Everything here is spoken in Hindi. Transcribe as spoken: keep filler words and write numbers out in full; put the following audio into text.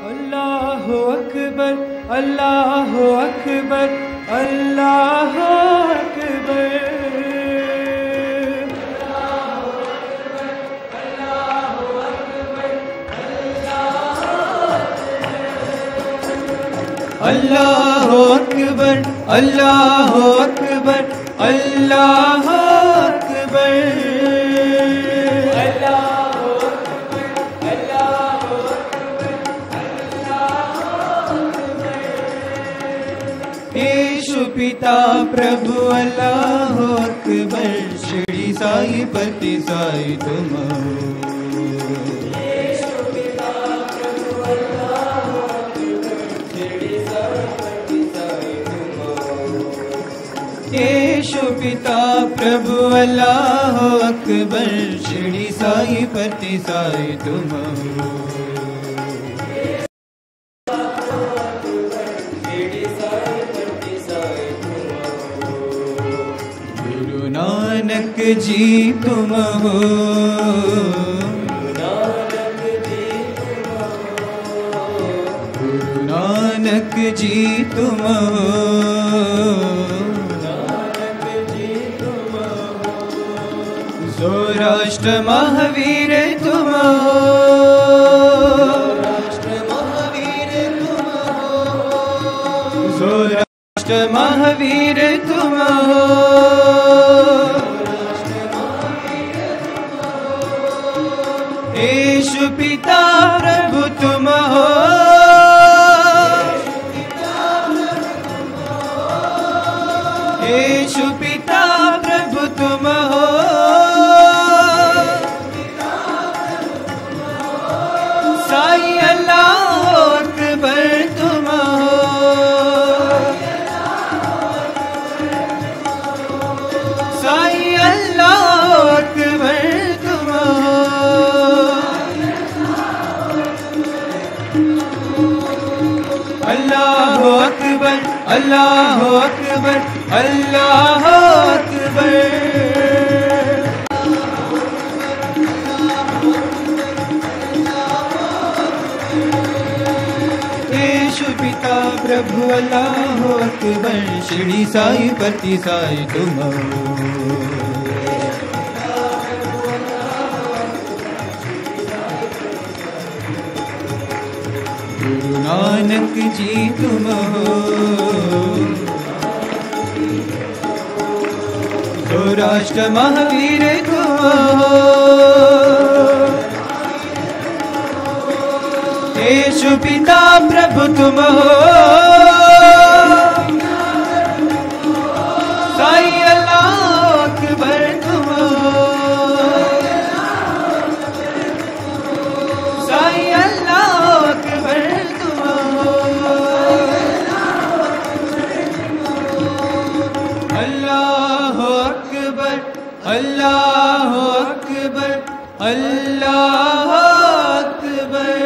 अल्लाह अकबर अल्लाह अकबर अल्लाह अकबर अल्लाह अकबर अल्लाह अकबर अल्लाह अकबर यीशु पिता प्रभु अल्लाह अकबर शिरडी साई पति साई तुम यीशु पिता प्रभु अल्लाह अकबर शिरडी साई पति साई तुम गुरु नानक जी तुम हो गुरु नानक जी तुम हो सौराष्ट्र महावीर तुम हो सौराष्ट्र महावीर तुम हो यीशु पिता प्रभु तुम हो यीशु पिता प्रभु तुम हो साई अल्लाह अकबर तुम हो साई अल्लाह अकबर तुम हो अल्लाह अकबर अल्लाह अकबर अल्लाह अकबर यीशु पिता प्रभु अल्लाह अकबर शिरडी साई पति साई तुम हो गुरु नानक जी तुम हो सौराष्ट्र महावीर तुम हो यीशु पिता प्रभु तुम हो साई अल्लाह अकबर तुम हो साई अल्लाह अकबर तुम हो अल्लाह अकबर अल्लाह अकबर अल्लाह अकबर